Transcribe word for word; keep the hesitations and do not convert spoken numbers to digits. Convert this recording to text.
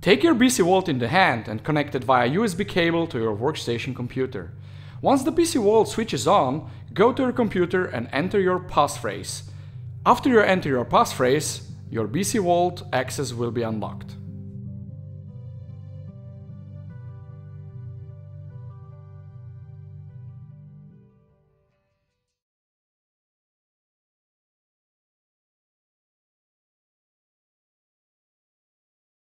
Take your B C Vault in the hand and connect it via U S B cable to your workstation computer. Once the B C Vault switch is on, go to your computer and enter your passphrase. After you enter your passphrase, your B C Vault access will be unlocked.